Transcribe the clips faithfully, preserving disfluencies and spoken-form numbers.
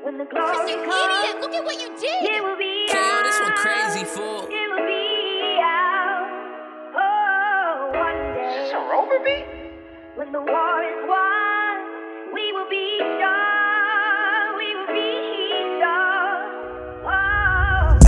When the glory You comes, idiot! Look at what you did! it will be Kayo, out. this one crazy, fool. It will be out. Oh, one day. Is this a rover beat? When the war is won, we will be sure. We will be sure. Oh,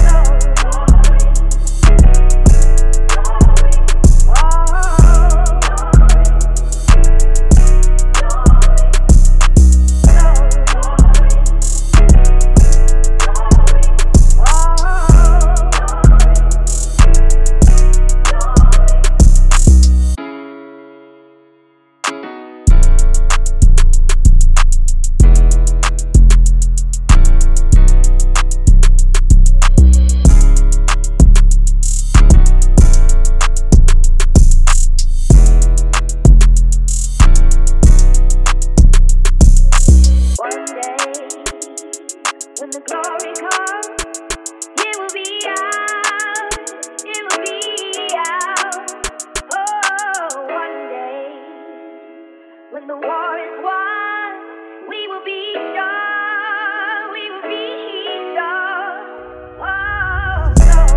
when the glory comes, it will be out, it will be out. Oh, one day, when the war is won, we will be sure, we will be sure. Oh,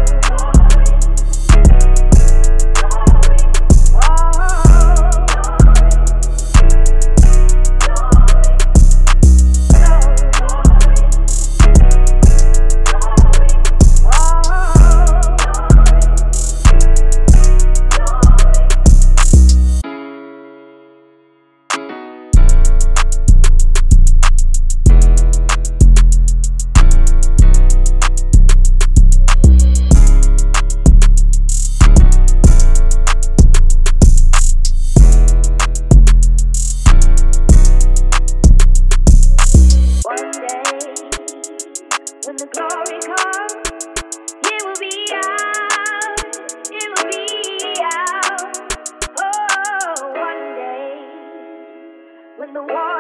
when the glory comes, it will be out, it will be out. Oh, one day, when the war